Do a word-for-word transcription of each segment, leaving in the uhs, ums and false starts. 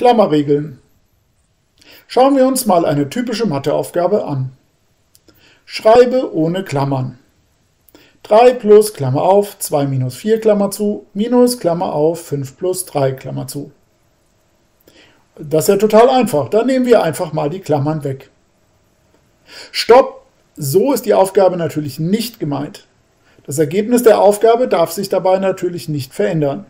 Klammerregeln. Schauen wir uns mal eine typische Matheaufgabe an. Schreibe ohne Klammern. drei plus, Klammer auf, zwei minus vier, Klammer zu, minus, Klammer auf, fünf plus drei, Klammer zu. Das ist ja total einfach. Dann nehmen wir einfach mal die Klammern weg. Stopp! So ist die Aufgabe natürlich nicht gemeint. Das Ergebnis der Aufgabe darf sich dabei natürlich nicht verändern.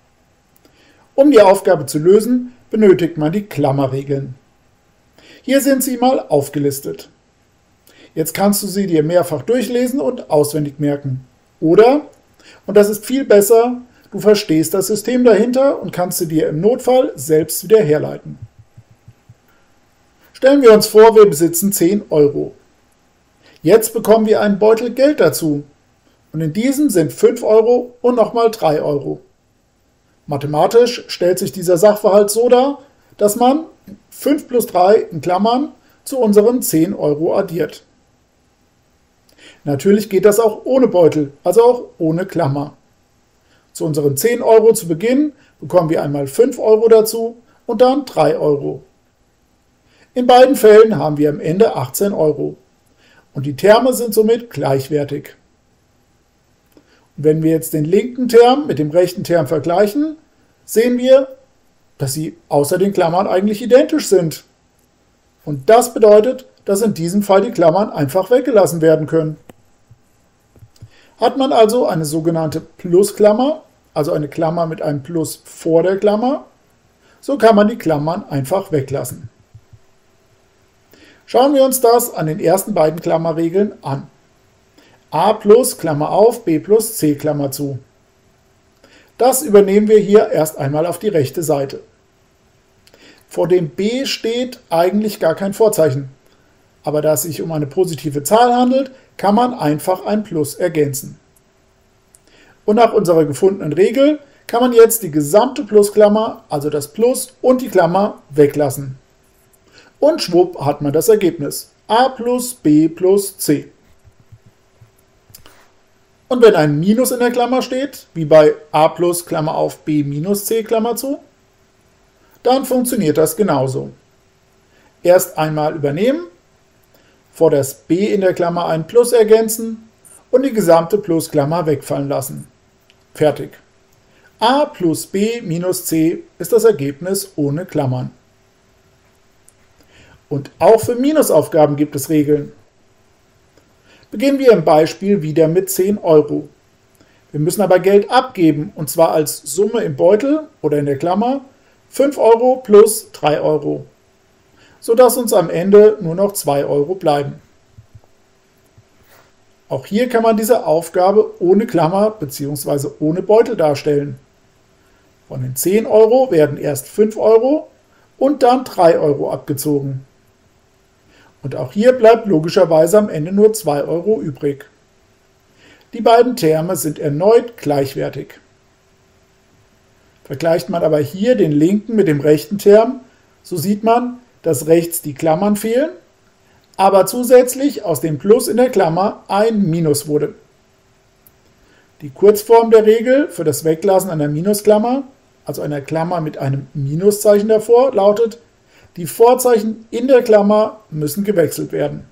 Um die Aufgabe zu lösen, benötigt man die Klammerregeln. Hier sind sie mal aufgelistet. Jetzt kannst du sie dir mehrfach durchlesen und auswendig merken. Oder, und das ist viel besser, du verstehst das System dahinter und kannst sie dir im Notfall selbst wieder herleiten. Stellen wir uns vor, wir besitzen zehn Euro. Jetzt bekommen wir einen Beutel Geld dazu. Und in diesem sind fünf Euro und nochmal drei Euro. Mathematisch stellt sich dieser Sachverhalt so dar, dass man fünf plus drei in Klammern zu unseren zehn Euro addiert. Natürlich geht das auch ohne Beutel, also auch ohne Klammer. Zu unseren zehn Euro zu Beginn bekommen wir einmal fünf Euro dazu und dann drei Euro. In beiden Fällen haben wir am Ende achtzehn Euro. Und die Terme sind somit gleichwertig. Und wenn wir jetzt den linken Term mit dem rechten Term vergleichen, sehen wir, dass sie außer den Klammern eigentlich identisch sind. Und das bedeutet, dass in diesem Fall die Klammern einfach weggelassen werden können. Hat man also eine sogenannte Plusklammer, also eine Klammer mit einem Plus vor der Klammer, so kann man die Klammern einfach weglassen. Schauen wir uns das an den ersten beiden Klammerregeln an. A plus, Klammer auf, B plus, C, Klammer zu. Das übernehmen wir hier erst einmal auf die rechte Seite. Vor dem B steht eigentlich gar kein Vorzeichen, aber da es sich um eine positive Zahl handelt, kann man einfach ein Plus ergänzen. Und nach unserer gefundenen Regel kann man jetzt die gesamte Plusklammer, also das Plus und die Klammer, weglassen. Und schwupp hat man das Ergebnis. A plus B plus C. Und wenn ein Minus in der Klammer steht, wie bei A plus, Klammer auf, B minus C, Klammer zu, dann funktioniert das genauso. Erst einmal übernehmen, vor das B in der Klammer ein Plus ergänzen und die gesamte Plusklammer wegfallen lassen. Fertig. A plus B minus C ist das Ergebnis ohne Klammern. Und auch für Minusaufgaben gibt es Regeln. Beginnen wir im Beispiel wieder mit zehn Euro. Wir müssen aber Geld abgeben, und zwar als Summe im Beutel oder in der Klammer fünf Euro plus drei Euro, sodass uns am Ende nur noch zwei Euro bleiben. Auch hier kann man diese Aufgabe ohne Klammer bzw. ohne Beutel darstellen. Von den zehn Euro werden erst fünf Euro und dann drei Euro abgezogen. Und auch hier bleibt logischerweise am Ende nur zwei Euro übrig. Die beiden Terme sind erneut gleichwertig. Vergleicht man aber hier den linken mit dem rechten Term, so sieht man, dass rechts die Klammern fehlen, aber zusätzlich aus dem Plus in der Klammer ein Minus wurde. Die Kurzform der Regel für das Weglassen einer Minusklammer, also einer Klammer mit einem Minuszeichen davor, lautet: Die Vorzeichen in der Klammer müssen gewechselt werden.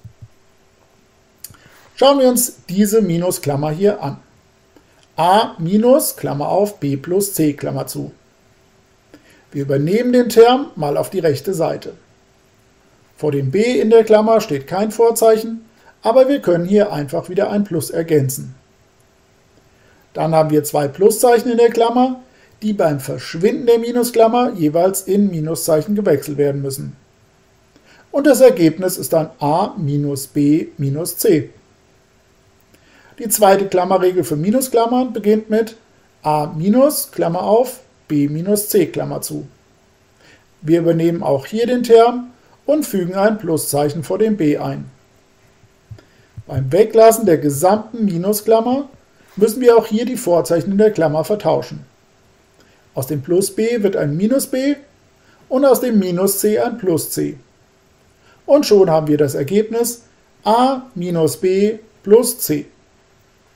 Schauen wir uns diese Minusklammer hier an. A minus, Klammer auf, B plus C, Klammer zu. Wir übernehmen den Term mal auf die rechte Seite. Vor dem B in der Klammer steht kein Vorzeichen, aber wir können hier einfach wieder ein Plus ergänzen. Dann haben wir zwei Pluszeichen in der Klammer, die beim Verschwinden der Minusklammer jeweils in Minuszeichen gewechselt werden müssen. Und das Ergebnis ist dann A minus B minus C. Die zweite Klammerregel für Minusklammern beginnt mit A minus, Klammer auf, B minus C, Klammer zu. Wir übernehmen auch hier den Term und fügen ein Pluszeichen vor dem B ein. Beim Weglassen der gesamten Minusklammer müssen wir auch hier die Vorzeichen in der Klammer vertauschen. Aus dem Plus B wird ein Minus B und aus dem Minus C ein Plus C. Und schon haben wir das Ergebnis A minus B plus C.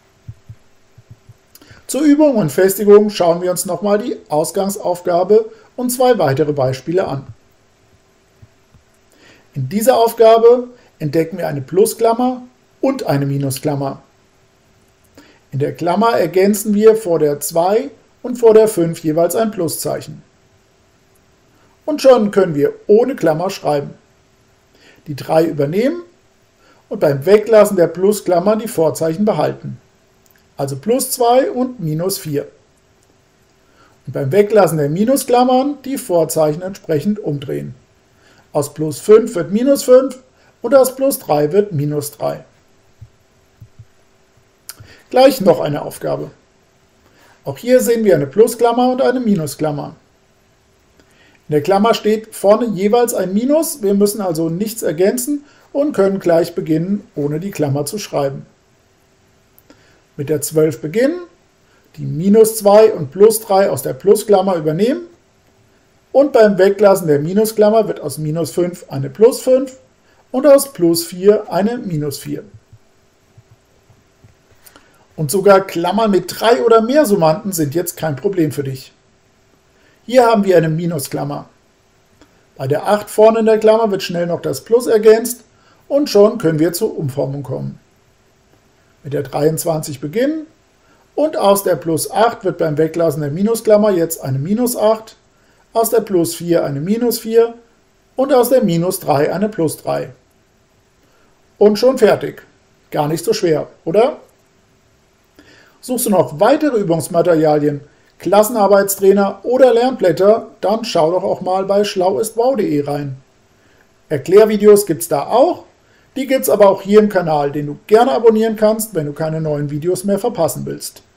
Zur Übung und Festigung schauen wir uns nochmal die Ausgangsaufgabe und zwei weitere Beispiele an. In dieser Aufgabe entdecken wir eine Plusklammer und eine Minusklammer. In der Klammer ergänzen wir vor der zwei und vor der fünf jeweils ein Pluszeichen. Und schon können wir ohne Klammer schreiben. Die drei übernehmen und beim Weglassen der Plusklammern die Vorzeichen behalten. Also plus zwei und minus vier. Und beim Weglassen der Minusklammern die Vorzeichen entsprechend umdrehen. Aus plus fünf wird minus fünf und aus plus drei wird minus drei. Gleich noch eine Aufgabe. Auch hier sehen wir eine Plusklammer und eine Minusklammer. In der Klammer steht vorne jeweils ein Minus, wir müssen also nichts ergänzen und können gleich beginnen, ohne die Klammer zu schreiben. Mit der zwölf beginnen, die minus zwei und plus drei aus der Plusklammer übernehmen und beim Weglassen der Minusklammer wird aus minus fünf eine plus fünf und aus plus vier eine minus vier. Und sogar Klammern mit drei oder mehr Summanden sind jetzt kein Problem für dich. Hier haben wir eine Minusklammer. Bei der acht vorne in der Klammer wird schnell noch das Plus ergänzt und schon können wir zur Umformung kommen. Mit der dreiundzwanzig beginnen und aus der plus acht wird beim Weglassen der Minusklammer jetzt eine minus acht, aus der plus vier eine minus vier und aus der minus drei eine plus drei. Und schon fertig. Gar nicht so schwer, oder? Suchst du noch weitere Übungsmaterialien, Klassenarbeitstrainer oder Lernblätter, dann schau doch auch mal bei schlauistwau punkt de rein. Erklärvideos gibt's da auch, die gibt's aber auch hier im Kanal, den du gerne abonnieren kannst, wenn du keine neuen Videos mehr verpassen willst.